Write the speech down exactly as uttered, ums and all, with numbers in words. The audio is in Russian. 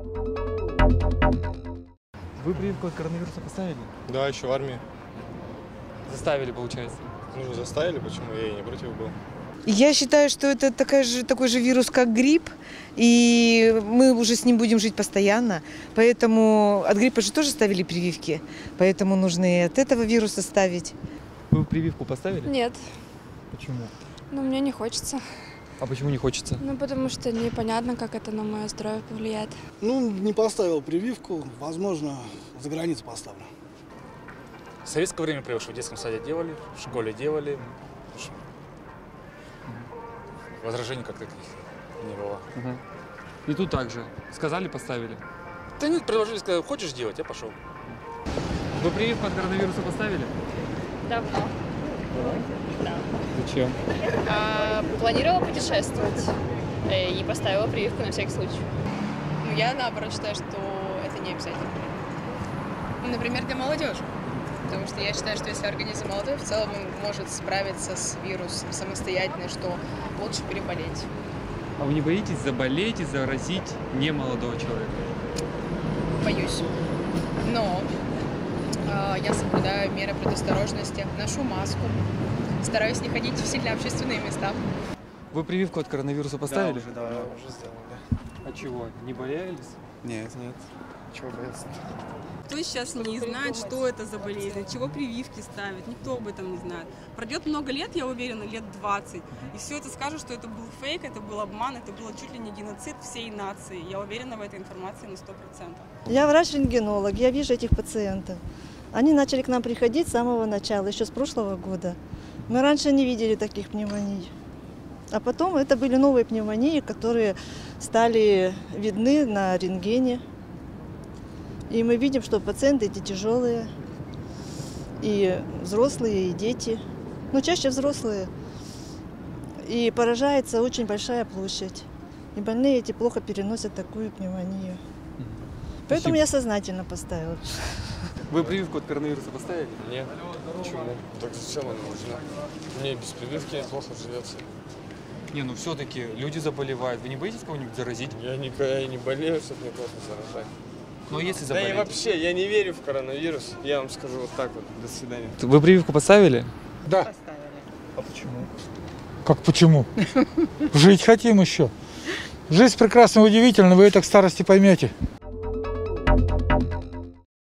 Вы прививку от коронавируса поставили? Да, еще в армии. Заставили, получается. Ну, заставили, почему? Я и не против был. Я считаю, что это такая же, такой же вирус, как грипп, и мы уже с ним будем жить постоянно. Поэтому от гриппа же тоже ставили прививки, поэтому нужно и от этого вируса ставить. Вы прививку поставили? Нет, Почему? но мне не хочется. А почему не хочется? Ну, потому что непонятно, как это на мое здоровье повлияет. Ну, не поставил прививку, возможно, за границу поставлю. В советское время прививку в детском саде делали, в школе делали. Возражений как таких не было. Угу. И тут также. Сказали, поставили. Да нет, предложили, сказали, хочешь делать, я пошел. Вы прививку от коронавируса поставили? Давно. Да. Зачем? А, планировала путешествовать э, и поставила прививку на всякий случай. Ну, я, наоборот, считаю, что это не обязательно. Ну, например, для молодежи. Потому что я считаю, что если организм молодой, в целом он может справиться с вирусом самостоятельно, что лучше переболеть. А вы не боитесь заболеть и заразить немолодого человека? Боюсь. Но э, я соблюдаю меры предосторожности, ношу маску, стараюсь не ходить в сильно общественные места. Вы прививку от коронавируса поставили? Да, уже давно. Да, уже сделал, да. А чего? Не боялись? Нет, нет. Чего бояться? Кто сейчас не знает, что это за болезнь, чего прививки ставят, никто об этом не знает. Пройдет много лет, я уверена, лет двадцать, и все это скажут, что это был фейк, это был обман, это было чуть ли не геноцид всей нации. Я уверена в этой информации на сто процентов. Я врач-рентгенолог, я вижу этих пациентов. Они начали к нам приходить с самого начала, еще с прошлого года. Мы раньше не видели таких пневмоний. А потом это были новые пневмонии, которые стали видны на рентгене. И мы видим, что пациенты эти тяжелые, и взрослые, и дети. Но чаще взрослые. И поражается очень большая площадь. И больные эти плохо переносят такую пневмонию. Поэтому я сознательно поставила. Вы прививку от коронавируса поставили? Нет. Почему? Так зачем она нужна? Мне без прививки плохо живется. Не, ну все-таки люди заболевают. Вы не боитесь кого-нибудь заразить? Я никогда и не болею, чтобы никого не заражать. Но если Да заболеть? и вообще, я не верю в коронавирус. Я вам скажу вот так вот. До свидания. Вы прививку поставили? Да. Поставили. А почему? Как почему? Жить хотим еще. Жизнь прекрасна и удивительна, вы это к старости поймете.